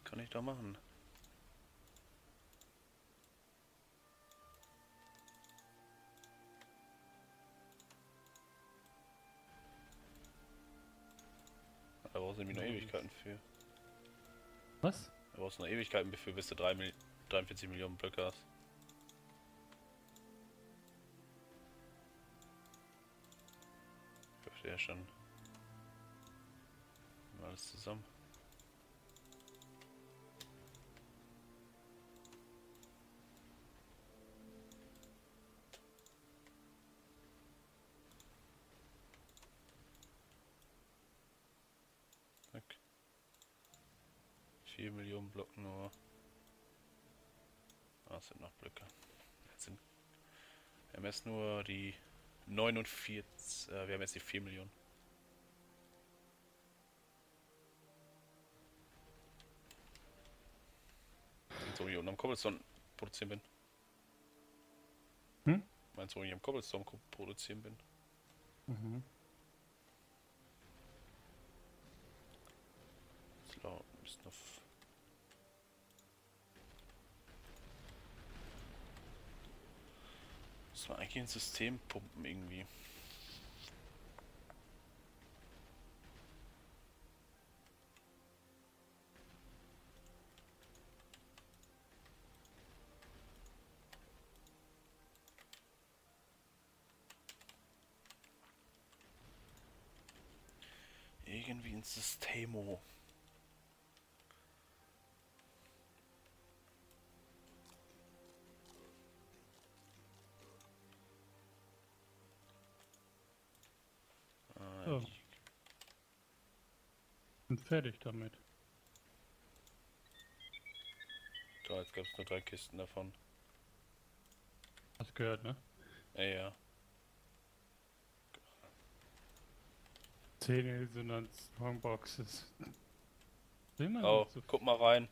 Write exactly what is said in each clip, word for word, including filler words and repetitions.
kann ich da machen? Da brauchst du nämlich noch Ewigkeiten für. Was? Da brauchst du noch Ewigkeiten für, bis du drei Mil dreiundvierzig Millionen Blöcke hast. Ich verstehe schon. Alles zusammen. Zack. vier Millionen Block nur. Ah, es sind noch Blöcke. Jetzt sind, wir haben jetzt nur die neunundvierzig. Äh, wir haben jetzt die vier Millionen. So, hier unten am Cobblestone produzieren bin. Hm? Meinst du, wo ich am Cobblestone produzieren bin? Mhm. Slow, ist noch. Muss man eigentlich ins System pumpen irgendwie. Irgendwie ins Systemo. Ah, So. die- Bin fertig damit. Da, jetzt gab es nur drei Kisten davon. Hast gehört, ne? Ja, ja. Zehn Resonanz Strongboxes. Will man Oh, nicht so guck mal rein.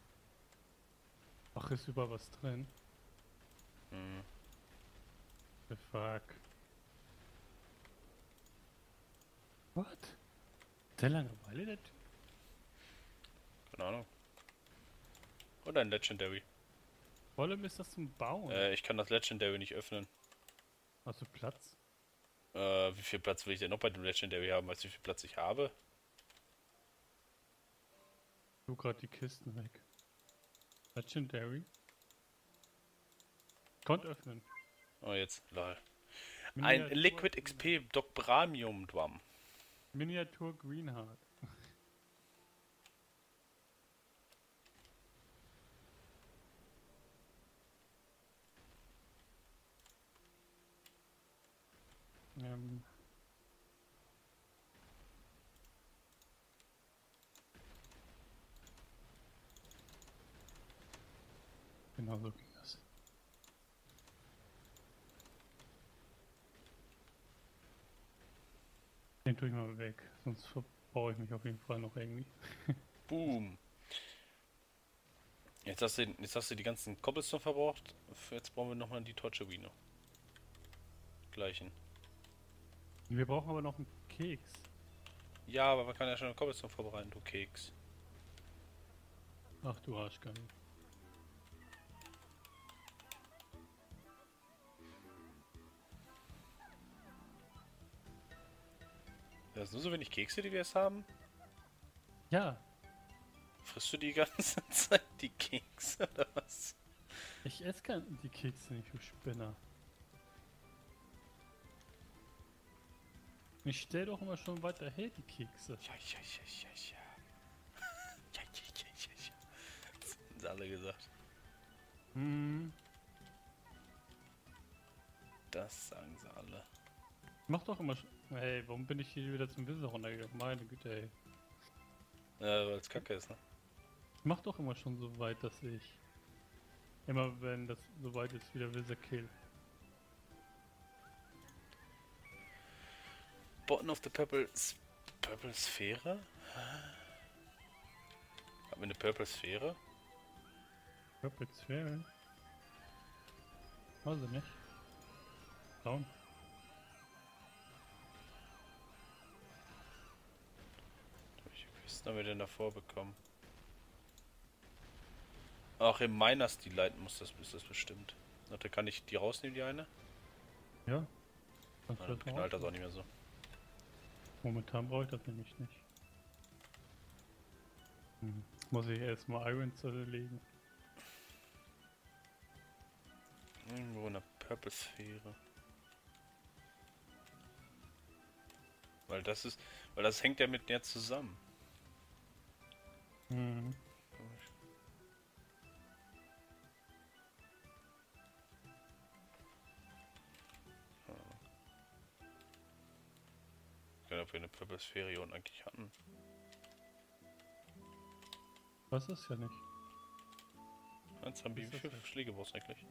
Ach, ist über was drin? Hm. The fuck. What? Sehr Langeweile, der Typ? Keine Ahnung. Oder ein Legendary. Vor allem ist das zum Bauen. Äh, ich kann das Legendary nicht öffnen. Hast du Platz? Äh, wie viel Platz will ich denn noch bei dem Legendary haben? Weißt du, wie viel Platz ich habe? Du gerade die Kisten weg. Legendary. Konnt öffnen. Oh, jetzt. Lol. Ein Miniatur Liquid X P Docbramium Drum. Miniatur Greenheart. ähm. Genau so ging das. Den tue ich mal weg, sonst verbaue ich mich auf jeden Fall noch irgendwie. Boom. Jetzt hast, du, jetzt hast du die ganzen Cobblestone verbraucht. Jetzt brauchen wir nochmal die Torchewino. Gleichen. Wir brauchen aber noch einen Keks. Ja, aber man kann ja schon einen Cobblestone vorbereiten, du Keks. Ach du Arschgeil. Das sind nur so wenig Kekse, die wir jetzt haben. Ja, Frisst du die ganze Zeit die Kekse oder was? ich esse gar die Kekse nicht, du Spinner. Ich stell doch immer schon weiter her, die Kekse. Ja, ja, ja, ja, ja. Ja, ja, ja, ja, ja. Das haben sie alle gesagt. Hm. Das sagen sie alle. Mach doch immer schon. Ey, warum bin ich hier wieder zum Wissen runtergegangen? Meine Güte, ey. Äh, weil es kacke ist, ne? Ich mach doch immer schon so weit, dass ich. Immer wenn das so weit ist, wieder Wizard Kill. Bottom of the Purple... S Purple Sphäre? Haben wir eine Purple Sphäre? Purple Sphäre? Weiß ich nicht. Schauen. Welche Kisten haben wir denn davor bekommen? Auch im Miners die Light muss das, ist das bestimmt. Warte, kann ich die rausnehmen, die eine? Ja. Kannst Ah, du dann das mal knallt das auch ausmachen? nicht mehr so. Momentan brauche ich das nämlich nicht. Hm. Muss ich erstmal Iron zerlegen. Irgendwo eine Purple-Sphäre. Weil das ist. Weil das hängt ja mit der zusammen. Mhm. Ich weiß nicht, ob wir eine Purple-Sphäre hier unten eigentlich hatten. Was ist ja nicht? Ein Zombie, Ist wie das viele halt? Schläge brauchst du eigentlich?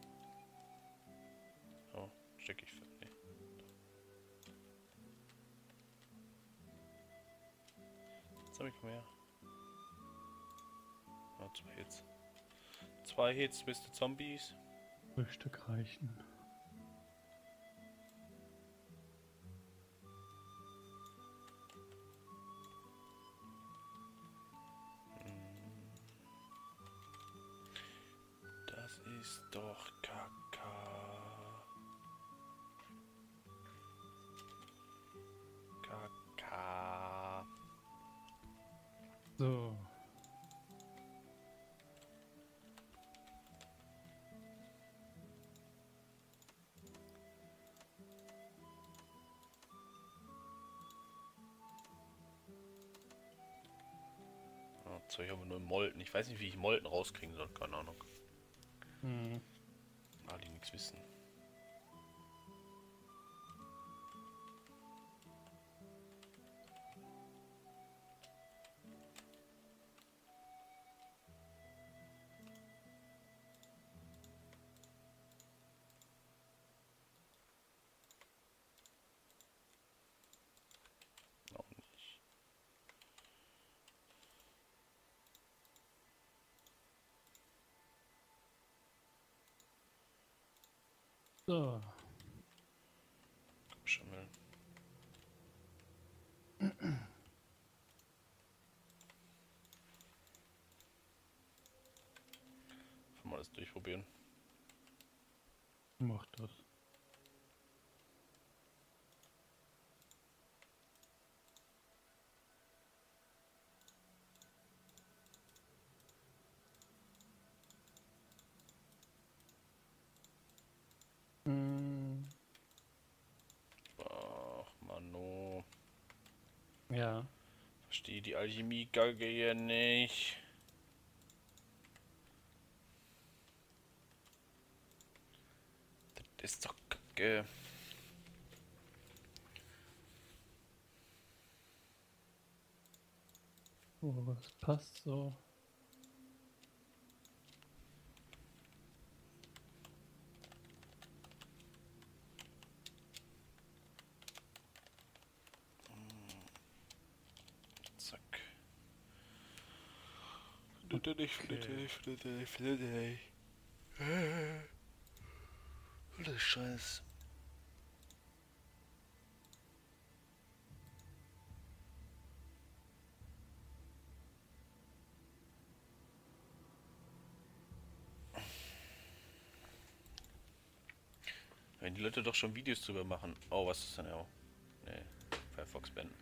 Oh, steck ich für. Nee. Zombie, komm her. Oh, zwei Hits. Zwei Hits, bist du Zombies? Frühstück reichen. Das ist doch Kaka. Kaka. So. Oh, Zeug haben wir nur Molten. Ich weiß nicht, wie ich Molten rauskriegen soll. Keine Ahnung. Mhm. Ah, die nichts wissen. Auch nicht. So. Komm schon mal. Mal das durchprobieren. Mach das. Mhm. Ach, Mano. Ja. Verstehe die Alchemie-Gagge hier nicht. Das ist doch Kacke. Oh, das passt so. Zack. Flitte dich, flitte dich, flitte dich, flitte dich. Alles Scheiß. Wenn die Leute doch schon Videos drüber machen. Oh, was ist denn ja? Nee, Firefox beenden.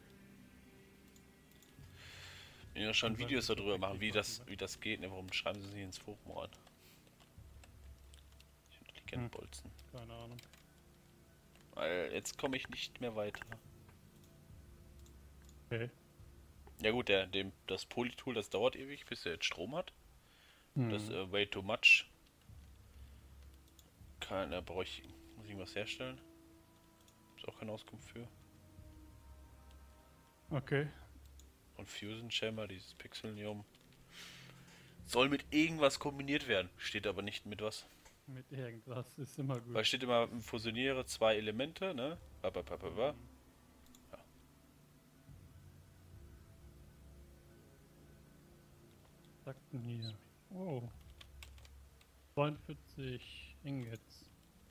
Wenn die doch schon Kann sein, Videos dass ich darüber das machen, richtig wie das, machen wie das geht, ne? Warum schreiben sie es nicht ins Forum rein? Hm. Bolzen. Keine Ahnung. Weil jetzt komme ich nicht mehr weiter. Okay. Ja gut, der, dem, das Polytool, das dauert ewig, bis er jetzt Strom hat. Hm. Das äh, way too much. Kann, da brauche ich, muss ich irgendwas herstellen. Ist auch keine Auskunft für. Okay. Und Fusion Chamber, dieses Pixelnium. Soll mit irgendwas kombiniert werden. Steht aber nicht mit was. Mit irgendwas ist immer gut. Weil steht immer, fusioniere zwei Elemente, ne? Ba, ba, ba, ba, ba. Mhm. Ja. Sagten hier. Oh. zweiundvierzig Ingots.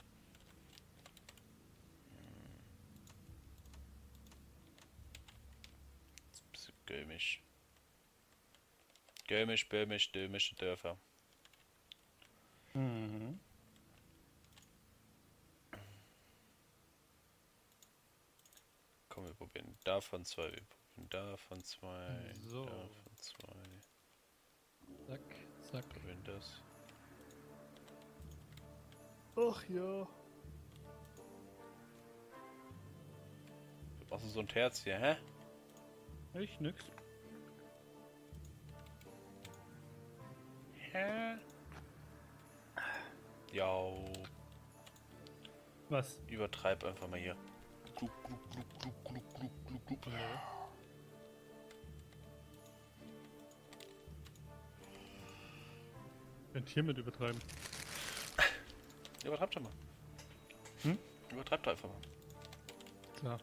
Das ist ein bisschen gömisch. Gömisch, böhmisch, dömische Dörfer. komm, wir probieren davon zwei, wir probieren davon zwei, So. davon zwei, Zack, zack. probieren das. Ach ja. Was ist so ein Terz hier, hä? Ich nix. Hä? Ja, Was? übertreib einfach mal hier. Gluck, gluck, gluck, gluck, gluck, gluck, gluck, gluck. Nee. Könnt hiermit übertreiben. Übertreib doch mal. Hm? Übertreib doch einfach mal. Klar.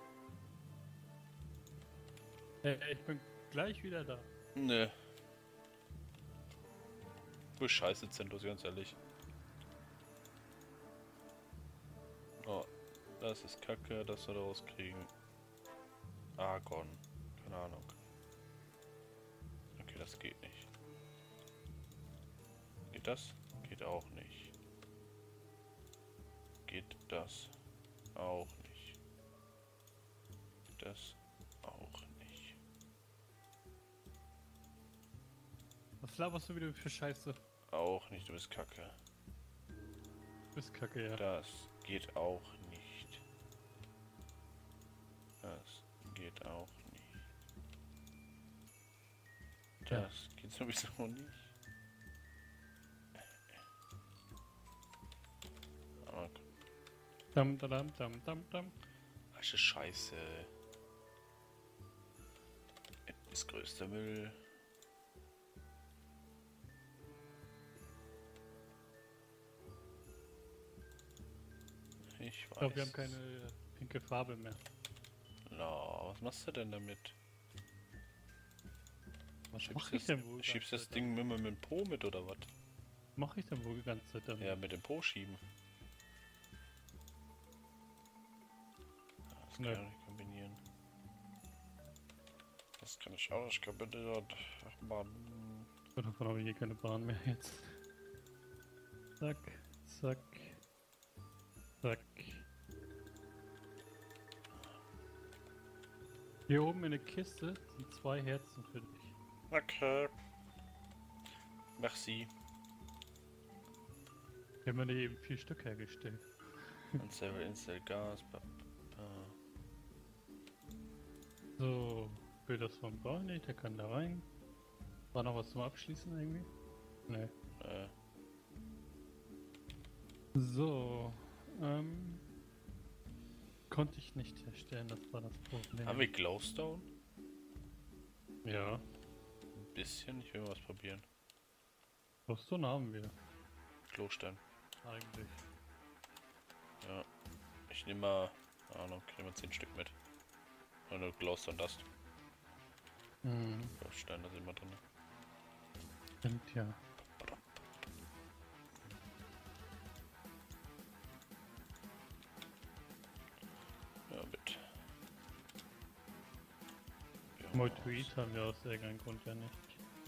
Hey, ich bin gleich wieder da. Nö. Du bist scheiße, Zentos, ganz ehrlich. Oh, das ist Kacke, dass wir da rauskriegen. Argon. Keine Ahnung. Okay, das geht nicht. Geht das? Geht auch nicht. Geht das? Auch nicht. Das auch nicht. Was laberst du wieder für Scheiße? Auch nicht, du bist Kacke. Du bist kacke, ja. Das geht auch nicht. Das geht auch nicht. Ja. Das geht sowieso nicht. Aber Dam, dam, dam, dam, dam. Asche Scheiße. Das größte Müll. Ich weiß. Ich glaube, wir haben keine äh, pinke Farbe mehr. Na, was machst du denn damit? Was Schiebst mach ich das, denn wohl? schiebst ganze das Zeit Ding mit, mit dem Po mit oder was? damit? Mach ich denn wohl die ganze Zeit damit? Ja, mit dem Po schieben. Das kann Nö. ich nicht kombinieren. Das kann ich auch nicht kombinieren. Ach man. So, davon habe ich hier keine Bahn mehr jetzt. Zack, zack, zack. Hier oben in der Kiste sind zwei Herzen für dich. Okay. Merci. Wir haben ja eben vier Stück hergestellt. Install, install Gas. Ba, ba. So, will das von Barney, der kann da rein. War noch was zum Abschließen irgendwie? Nee. Äh, So, ähm. Konnte ich nicht herstellen, das war das Problem. haben wir Glowstone? Ja, Ein bisschen. Ich will mal was probieren. Rüstung haben wir Klostein. eigentlich. Ja. Ich nehme mal. Keine Ahnung, ich nehme mal zehn Stück mit. Oder Glowstone Dust. Hm, Stein, da sind wir drin. stimmt ja. Ja, bitte. Ja, Moltuit haben wir aus irgendeinem Grund ja nicht.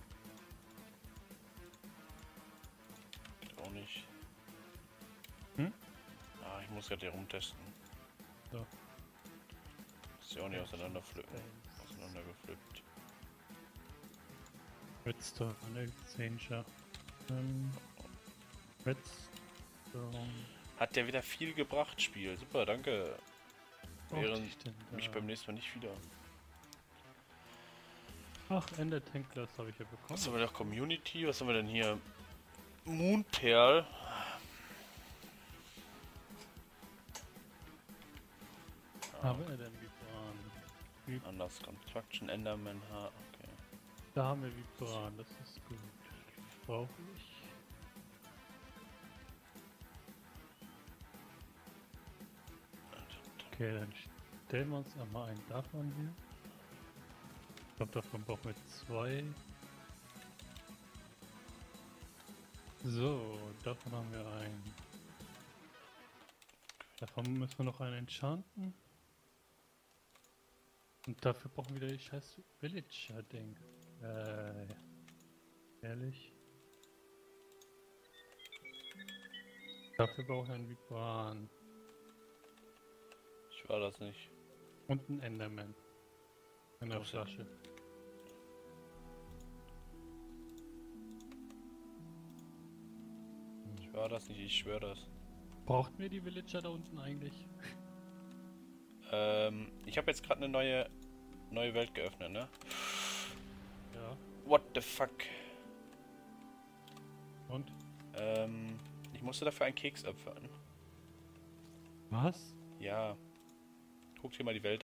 geht auch nicht. Hm? Ah, ich muss gerade hier rumtesten. So. Ist ja auch nicht auseinander pflücken. Space. Auseinander gepflückt. Redstone, Exchanger. Ähm. Redstone. Hat der wieder viel gebracht, Spiel. Super, danke. Brauchte Während ich denn da? mich beim nächsten Mal nicht wieder. Ach, Ender Tanklers habe ich ja bekommen. Was haben wir noch? Community? Was haben wir denn hier? Moonperl. Haben wir denn Vibran? Vib Anders Construction, Enderman, H. Okay. Da haben wir Vibran, das ist gut. Brauche ich. Okay, dann stellen wir uns einmal einen davon hier. Ich glaube, davon brauchen wir zwei. So, davon haben wir einen. Davon müssen wir noch einen enchanten. Und dafür brauchen wir wieder die scheiß Villager-Ding. Äh, ehrlich? Dafür brauchen wir einen Vibran. Ich war das nicht. Und ein Enderman. In der Wo ist Flasche. Ich war das nicht, ich schwöre das. Brauchten wir die Villager da unten eigentlich? Ähm, ich habe jetzt gerade eine neue, neue Welt geöffnet, ne? Ja. What the fuck? Und? Ähm, ich musste dafür einen Keks opfern. Was? Ja. Guck dir mal die Welt